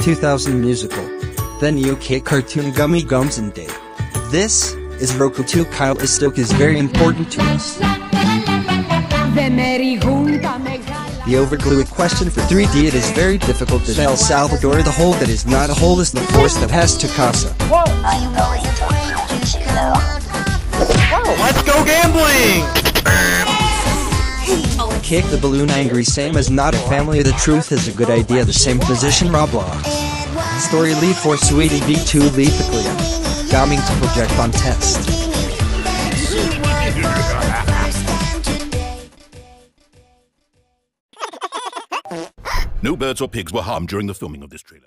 2000 musical. Then UK cartoon Gummy Gums and Day. This is Roku 2. Kyle Istook is very important to us. The overglue question for 3D. It is very difficult to El Salvador. The hole that is not a hole is the force that has to casa. Are you going to Chilo? Oh, let's go gambling! Kick the balloon. Angry same as not a family. The truth is a good idea. The same position. Roblox. Story lead for Sweety V2 Lethiclia. Gaming to project on test. No birds or pigs were harmed during the filming of this trailer.